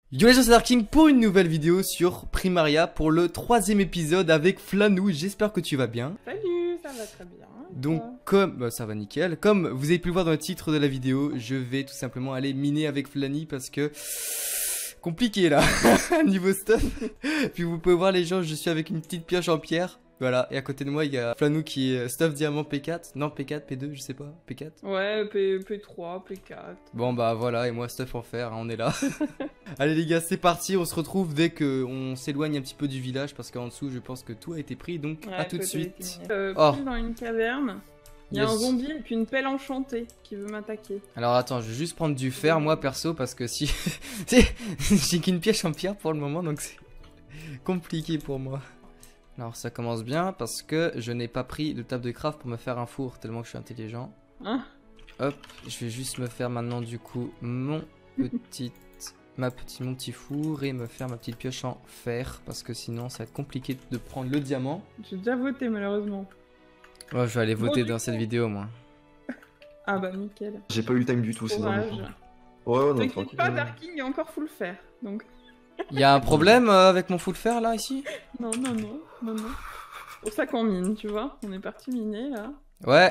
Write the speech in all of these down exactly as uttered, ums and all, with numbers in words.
Yo les gens, c'est Darking pour une nouvelle vidéo sur Primaria pour le troisième épisode avec Flanou. J'espère que tu vas bien. Salut, ça va très bien. Donc comme... Bah, ça va nickel. Comme vous avez pu le voir dans le titre de la vidéo, je vais tout simplement aller miner avec Flanny parce que... compliqué là, niveau stuff. Puis vous pouvez voir les gens, je suis avec une petite pioche en pierre. Voilà, et à côté de moi il y a Flanou qui est stuff diamant P quatre. Non, P quatre, P deux, je sais pas, P quatre. Ouais, P, P3, P quatre. Bon bah voilà, et moi stuff en fer, hein, on est là. Allez les gars, c'est parti, on se retrouve dès qu'on s'éloigne un petit peu du village parce qu'en dessous je pense que tout a été pris, donc Ouais, à tout de suite. Euh, Oh. Dans une caverne, il y a Yes. un zombie avec une pelle enchantée qui veut m'attaquer. Alors attends, je vais juste prendre du fer moi perso parce que si... j'ai qu'une pioche en pierre pour le moment donc c'est compliqué pour moi. Alors ça commence bien parce que je n'ai pas pris de table de craft pour me faire un four tellement que je suis intelligent. Hein? Hop, je vais juste me faire maintenant du coup mon petit, ma petit, mon petit four et me faire ma petite pioche en fer parce que sinon ça va être compliqué de prendre le diamant. J'ai déjà voté malheureusement. Oh, je vais aller voter Bon, dans du cette coup. vidéo moi. Ah bah nickel. J'ai pas eu le time du tout, c'est Courage. normal. Ouais, ouais, non, T'inquiète tranquille. pas, Darking est encore full fer. Donc, Il y a un problème euh, avec mon full fer là ici? non, non, non, non, non. C'est pour ça qu'on mine, tu vois. On est parti miner là. Ouais.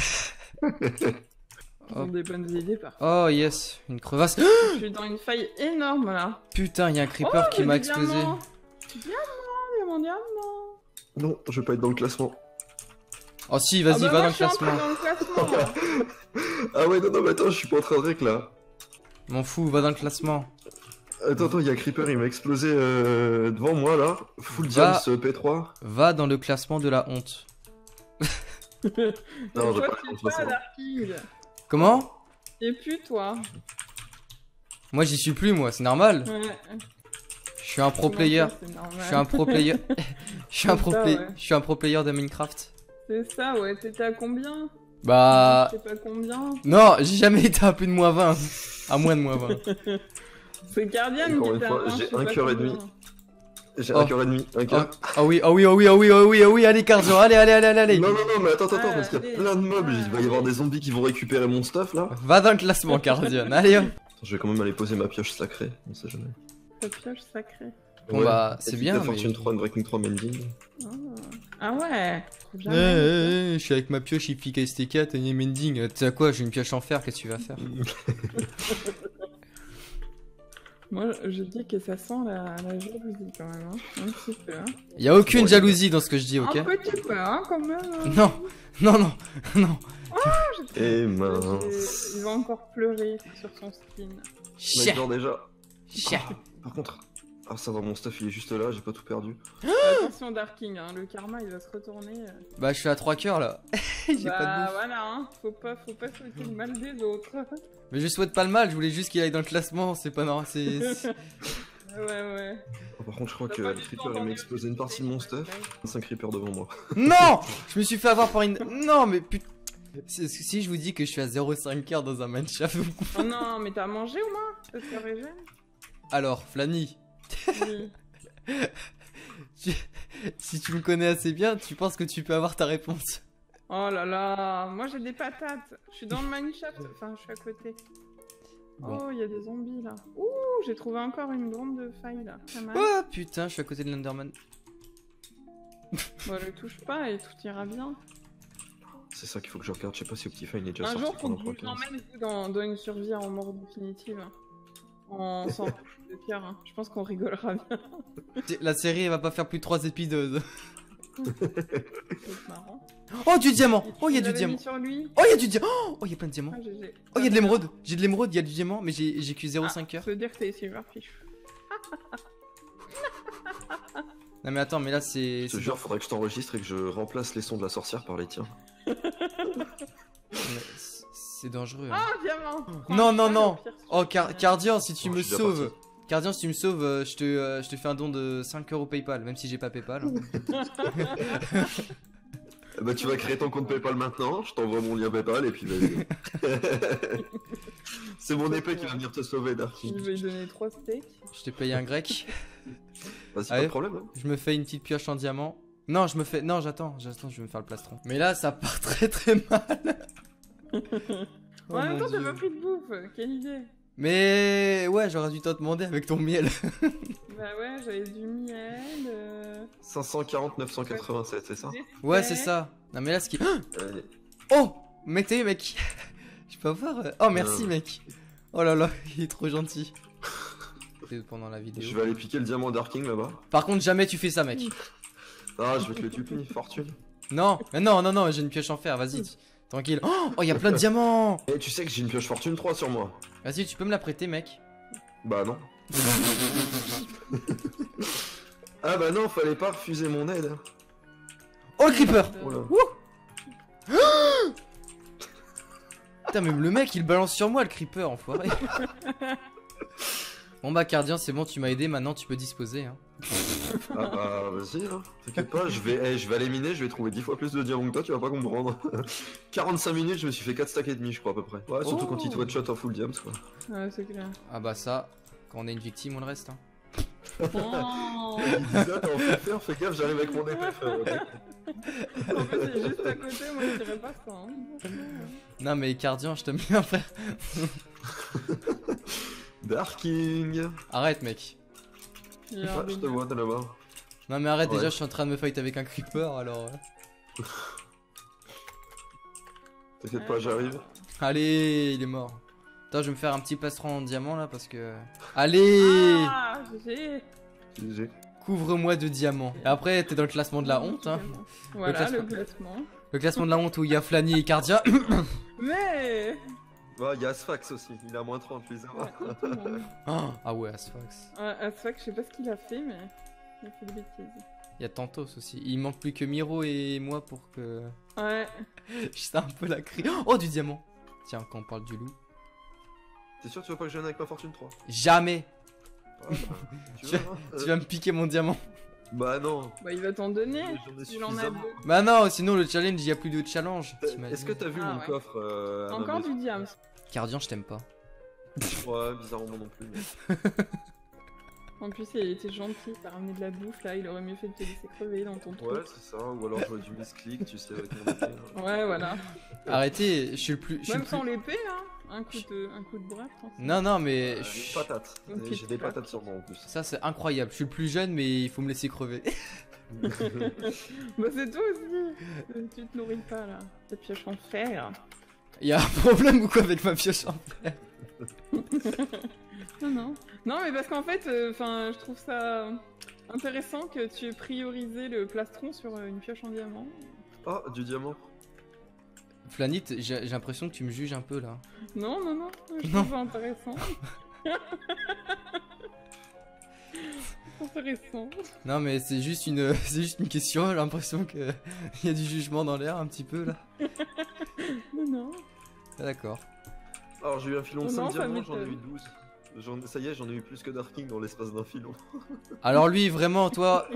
Ils ont des bonnes idées par Oh yes, une crevasse. Je suis dans une faille énorme là. Putain, il y a un creeper Oh, qui il y a m'a des explosé. diamants. Diamant, diamant, diamant. Non, je vais pas être dans le classement. Oh si, vas-y, Ah bah va moi, dans le je suis un peu classement. dans le classement, là. Ah ouais, non, non, mais attends, je suis pas en train de rec là. M'en fous, va dans le classement. Attends, attends, il y a Creeper, il m'a explosé euh, devant moi là. Full Va. diams P trois. Va dans le classement de la honte. Non, j'ai toi, pas tu le es classement. pas Darking. Comment? Et puis toi. Moi j'y suis plus moi, c'est normal. Ouais. Je suis un pro player. C'est normal. Je suis un pro player. Je suis un C'est pro ça, play- ouais. Je suis un pro player de Minecraft. C'est ça, ouais. T'étais à combien? Bah Je sais pas combien. non, j'ai jamais été à plus de moins vingt. À moins de moins vingt. C'est Guardian qui Encore une était à fois, vingt, j'ai je sais un pas cœur et combien. demi. J'ai Oh. un cœur et demi, un Oh, cœur. ah oui, ah oui, ah oui, ah oui, ah oui, ah oui, allez Cardio, allez, allez, allez, allez. Non, non, non, mais attends, attends, Ah, parce qu'il y a allez, plein de mobs, ah, il va y avoir allez. des zombies qui vont récupérer mon stuff là. Va dans le classement Cardion, allez hop. Attends, je vais quand même aller poser ma pioche sacrée, on sait jamais. Ta pioche sacrée. Bon, bah, c'est Et bien, La mais- Fortune trois, Breaking trois, Mending. Ah, ah ouais. Trop Eh, jamais. eh, eh, je suis avec ma pioche efficace S T quatre et Mending. Tu sais quoi, j'ai une pioche en fer, qu'est-ce que tu vas faire? Moi, je dis que ça sent la, la jalousie quand même. Hein. Un petit peu. Hein. Y a aucune Bon, jalousie dans ce que je dis, ok? Un petit peu, hein, quand même. hein. Non, non, non, non. Et J'ai- mince. Il va encore pleurer sur son skin. Chien, D'accord, déjà. chien. Par contre, ah ça dans mon stuff il est juste là, j'ai pas tout perdu. Attention Darking, hein, le karma il va se retourner. euh. Bah, je suis à trois cœurs là. J'ai bah pas de bouffe. voilà, hein, faut pas, faut pas souhaiter le mal des autres. Mais je souhaite pas le mal, je voulais juste qu'il aille dans le classement, c'est pas normal, c'est... c'est- ouais, ouais. Oh, par contre, je crois T'as que pas le du tout creeper il entendu m'a explosé une partie de mon stuff. cinq creepers devant moi. Non! Je me suis fait avoir par une... Non, mais putain... Si si je vous dis que je suis à zéro virgule cinq cœur dans un mineshaft, vous- Oh non, mais t'as mangé au moins? Ça te régène? Alors, Flanny, Oui. tu- si tu me connais assez bien, tu penses que tu peux avoir ta réponse. Oh là là, moi j'ai des patates. Je suis dans le mineshaft, enfin je suis à côté. Bon. Oh, il y a des zombies là. Ouh, j'ai trouvé encore une grande faille là. Pas mal. Oh putain, je suis à côté de l'Enderman. Bon, le touche pas et tout ira bien. C'est ça qu'il faut que je regarde, je sais pas si Optifine est déjà Un sorti jour, faut pendant que trois je quinze. t'emmène dans, dans une survie en mort définitive. En sans touche de pierre. hein. Je pense qu'on rigolera bien. La série, elle va pas faire plus de trois épisodes. C'est marrant. Oh, du diamant! Et tu Oh, il y a l'avais du diamant! mis sur lui. Oh, il y a du diamant! Oh, il y a plein de diamants! Ah, G G. Oh, il y a de l'émeraude! J'ai de l'émeraude, il y a du diamant, mais j'ai j'ai que zéro virgule cinq Ah, cœur. ça veut dire que t'es silverfish. Non, mais attends, mais là, c'est. Je te c'est- jure, faudrait que je t'enregistre et que je remplace les sons de la sorcière par les tiens. C'est dangereux. hein. Ah, diamant. Non, non, Ah, non. le pire sur Oh, le Car diamant. Cardian, si tu Oh, me je suis déjà sauves. parti. Cardian, si tu me sauves, euh, je te, euh, je te fais un don de cinq euros PayPal, même si j'ai pas PayPal. Eh bah, tu vas créer ton compte PayPal maintenant, je t'envoie mon lien PayPal et puis vas-y. C'est mon épée qui va venir te sauver, Darky. Je vais lui donner trois steaks. Je t'ai payé un grec. Vas-y, pas Allez. de problème. Hein. Je me fais une petite pioche en diamant. Non, je me fais. Non, j'attends, j'attends, je vais me faire le plastron. Mais là, ça part très très mal. Oh en même mon temps, t'as Dieu. pas pris de bouffe. Quelle idée. Mais ouais, j'aurais dû t'en demander avec ton miel. Bah ouais, j'avais du miel. Euh... cinq cent quarante neuf cent quatre-vingt-sept, c'est ça? Ouais, c'est ça. Non, mais là, ce qui. Euh, Oh! Mec, t'es mec. Je peux avoir. euh, Oh, merci, Euh. mec. Oh là là, il est trop gentil. C'est pendant la vidéo. Je vais aller piquer le diamant d'Arking là-bas. Par contre, jamais tu fais ça, mec. Ah, je vais te le tuer, fortune. Non, mais non, non, non, j'ai une pioche en fer, vas-y. tu- Tranquille. Oh, il y a plein de diamants. Et tu sais que j'ai une pioche fortune trois sur moi. Vas-y, tu peux me la prêter, mec. Bah non. Ah bah non, fallait pas refuser mon aide. Oh, le creeper. Oh là. Putain, même le mec, il balance sur moi, le creeper, enfoiré. Bon bah, Cardian, c'est bon, tu m'as aidé, maintenant tu peux disposer. Hein. Ah bah vas-y, hein. T'inquiète pas, je vais, eh, je vais aller miner, je vais trouver dix fois plus de diamants que toi, tu vas pas comprendre. quarante-cinq minutes, je me suis fait quatre stacks et demi, je crois à peu près. Ouais, surtout Oh. quand il te one-shot en full diams quoi. Ouais, c'est clair. Ah bah ça, quand on est une victime, on le reste. Hein. Oh. Il dit ça, t'as en fait faire, fais gaffe, j'arrive avec mon épée frérot. En fait, c'est juste à côté, moi je dirais pas ça. Hein. Non mais Cardian, je t'aime bien, frère. Darking. Arrête, mec. Il y Ouais, a un je te délire. vois, t'es là-bas. Non mais arrête, Ouais. déjà, je suis en train de me fight avec un creeper, alors... euh. T'inquiète pas, j'arrive. Allez, il est mort. Attends, je vais me faire un petit plastron en diamant, là, parce que... Allez. Ah, j'ai. G G. Couvre-moi de diamants. Et après, t'es dans le classement de la honte, hein. Voilà, classement. le classement. Le classement de la honte où il y a Flani et Cardia. Mais. Ouais, il y a Asphax aussi, il a moins trente, lui, ça va. Ouais, tout le monde. Oh, ah ouais, Asphax. Ouais, Asphax, je sais pas ce qu'il a fait, mais il a fait des bêtises. Il y a Tantos aussi. Il manque plus que Miro et moi pour que... Ouais. Je sais un peu la crie. Oh, du diamant. Tiens, quand on parle du loup. T'es sûr que tu veux pas que je vienne avec ma fortune trois? Jamais. Ouais, bah, tu Tu- veux, hein, Tu euh, vas me piquer mon diamant. Bah non. Bah, il va t'en donner. J'en ai Il en a suffisamment. deux. Bah non, sinon le challenge, il y a plus de challenge. t'imagines. Est-ce que t'as vu Ah, mon ouais. coffre euh, à ma Encore maison du diams. Cardian, je t'aime pas. Ouais, bizarrement non plus. Mais... En plus, il était gentil, t'as ramené de la bouffe là, il aurait mieux fait de te laisser crever dans ton trou. Ouais, c'est ça, ou alors j'aurais dû misclick, tu sais, avec mon épée. hein. Ouais, voilà. Arrêtez, je suis le plus... je suis le Même sans plus... l'épée, hein. Un coup de, un coup de bras, je pense. Non, non, mais... Euh, je J'ai suis- des patates. Ok, J'ai des super. patates sur moi en plus. Ça, c'est incroyable. Je suis le plus jeune, mais il faut me laisser crever. Bah, c'est toi aussi. Tu te nourris pas là. Ta pioche en fer. Il y a un problème ou quoi avec ma pioche en fer? Non, non. Non, mais parce qu'en fait, enfin, je trouve ça intéressant que tu aies priorisé le plastron sur euh, une pioche en diamant. Ah, du diamant. Flanit, j'ai j'ai l'impression que tu me juges un peu là. Non, non, non. Je Non. trouve ça intéressant. Intéressant. Non, mais c'est juste une, c'est juste une question. J'ai l'impression que il y a du jugement dans l'air un petit peu là. Non, non. Ah, d'accord. Alors j'ai eu un filon de Oh cinq non, ça diamants, j'en ai m'étonne. eu douze. J'en- Ça y est, j'en ai eu plus que Darking dans l'espace d'un filon. Alors lui, vraiment, toi,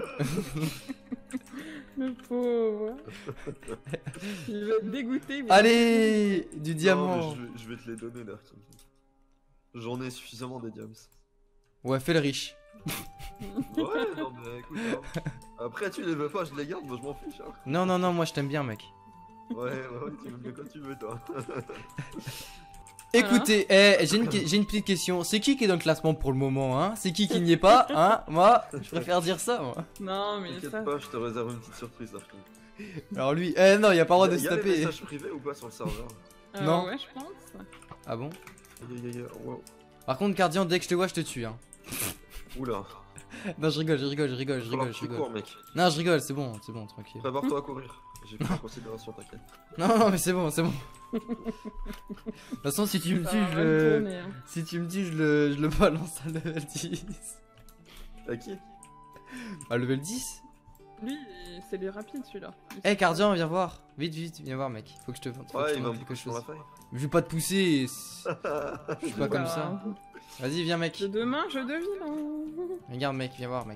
Le pauvre. Il va être dégoûté. il va- allez, du diamant. Non, mais je, vais- je vais te les donner, Darking. J'en ai suffisamment des diams. Ouais, fais le riche. Ouais, non mais écoute. hein. Après, tu les veux pas, je les garde, moi je m'en fiche. Hein. Non, non, non, moi je t'aime bien, mec. Ouais, ouais, ouais, tu me mets quand tu veux, toi. Écoutez, eh, j'ai une, que- j'ai une petite question. C'est qui qui est dans le classement pour le moment, hein? C'est qui qui n'y est pas, hein? Moi, je préfère dire ça, moi. Non, mais T'inquiète ça. pas, je te réserve une petite surprise, Darking. Alors lui, eh non, y a pas le droit de se Y'a des taper. messages privés ou pas sur le serveur? Euh, Non. Ouais, je pense. Ah bon? Aïe, aïe, aïe, wow. Par contre, Cardian, dès que je te vois, je te tue, hein. Oula. Non, je rigole, je rigole, je rigole, je Falloir rigole, que je tu rigole. cours, mec. Non, je rigole, c'est bon, c'est bon, tranquille. Prépare-toi à courir. J'ai pris en considération, t'inquiète. Non, non, mais c'est bon, c'est bon. De toute façon, si tu me Ça tues, va je mal le... tourner, hein. Si tu me tues, je le, je le balance à level dix. À qui? À level dix? Lui, il- c'est les rapides celui-là. Il Eh, se- Cardian, viens voir. Vite, vite, viens voir, mec. Faut que je te faut que je Ouais, te il va me montre quelque pousser sur la chose. faille. Je vais pas te pousser. c'est- Je suis pas comme Bah, ça. Vas-y, viens, mec. De demain, je devine. Regarde, mec, viens voir, mec.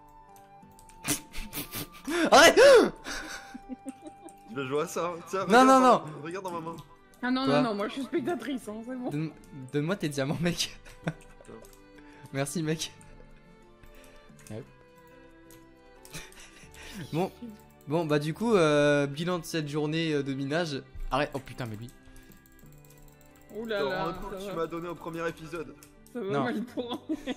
Arrête! Tu vas jouer à ça? Tiens, Non, regarde non, dans- non. Regarde dans ma main. Ah non, Quoi non, non, moi je suis spectatrice, hein, c'est bon. Donne- Donne-moi tes diamants, mec. Merci, mec. Ouais. Bon, bon, bah du coup, euh, bilan de cette journée euh, de minage. Arrête, oh putain, mais lui. Ouh là T'auras là, un coup que ça tu va, m'as donné au premier épisode. ça va Non. mal tourner.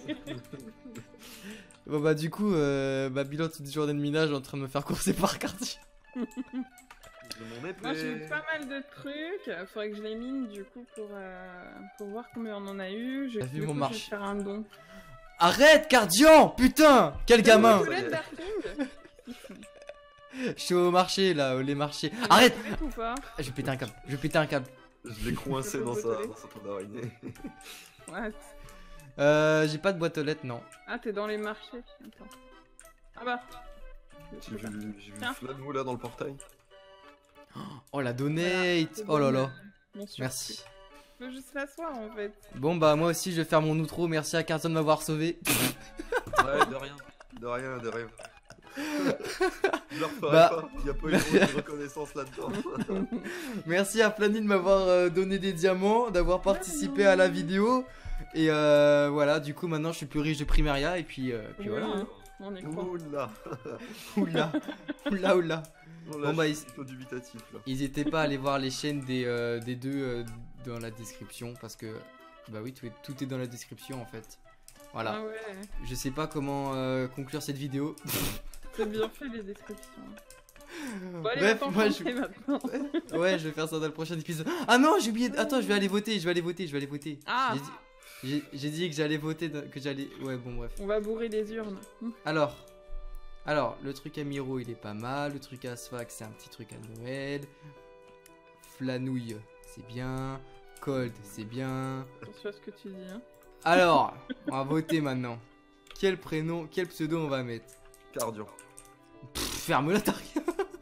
Bon bah du coup, euh, bah bilan de cette journée de minage en train de me faire courser par Cardi. De mon épée. Moi j'ai eu pas mal de trucs, faudrait que je les mine du coup pour, euh, pour voir combien on en a eu. Je, T'as vu du mon coup, marché. Je vais faire un don. Arrête, Cardian! Putain! Quel gamin! ça y est. Darking. Je suis au marché là, les marchés. Arrête! Ou pas? Je vais péter un câble, je vais péter un câble. Je l'ai coincé dans sa, dans sa tour d'araignée. What? Euh, j'ai pas de boîte aux lettres, non. Ah, t'es dans les marchés. Attends. Ah bah. J'ai vu, j'ai vu Tiens. Flanou là dans le portail. Oh la donate! C'est Oh là bon, là. euh, bon, sûr. Merci. Je veux juste l'asseoir en fait. Bon bah moi aussi je vais faire mon outro, merci à Cardian de m'avoir sauvé. Ouais, de rien. De rien, de rien. Je le referai Bah. pas. Il y a pas eu de reconnaissance là-dedans. Merci à Flany de m'avoir euh, donné des diamants, d'avoir participé à la vidéo. Et euh, voilà, du coup maintenant je suis plus riche de Primaria et puis, euh, puis Oui, voilà. hein, on y croit. Oula. Oula, oula, oula. Bon, Bon, là, bah, je il- suis plutôt dubitatif là. N'hésitez pas à aller voir les chaînes des, euh, des deux euh, dans la description parce que bah oui tout est, tout est dans la description en fait. Voilà. Ah ouais, Je sais pas comment euh, conclure cette vidéo. c'est bien fait les descriptions. Bon, allez, Bref, attends, moi, je... maintenant. Ouais, je vais faire ça dans le prochain épisode. Ah non, j'ai oublié. de- Attends, je vais aller voter. Je vais aller voter. Je vais aller voter. Ah. J'ai dit- J'ai j'ai dit que j'allais voter, dans- que j'allais. Ouais, bon bref. On va bourrer les urnes. Hum. Alors, alors, le truc à Miro, il est pas mal. Le truc à Sfax, c'est un petit truc à Noël. Flanouille, c'est bien. Cold, c'est bien. Attention à ce que tu dis. Hein. Alors, on va voter maintenant. Quel prénom, quel pseudo on va mettre? Cardio. Pff, ferme-la, t'as rien.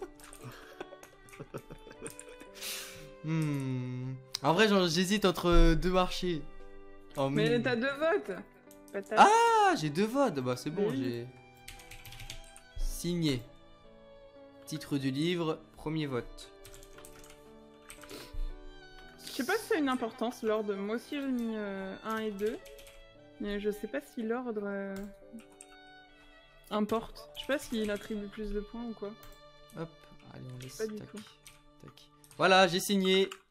Hmm. En vrai, genre, j'hésite entre deux marchés. Oh, Mais hmm. t'as deux votes. Patate. Ah, j'ai deux votes. Bah, c'est bon, Oui. j'ai signé. Titre du livre, premier vote. Je sais pas si ça a une importance l'ordre. Moi aussi j'ai mis euh, un et deux. Mais je sais pas si l'ordre euh, importe. Je sais pas s'il attribue plus de points ou quoi. Hop, allez, on laisse. Pas du tac, tout. tac. Voilà, j'ai signé.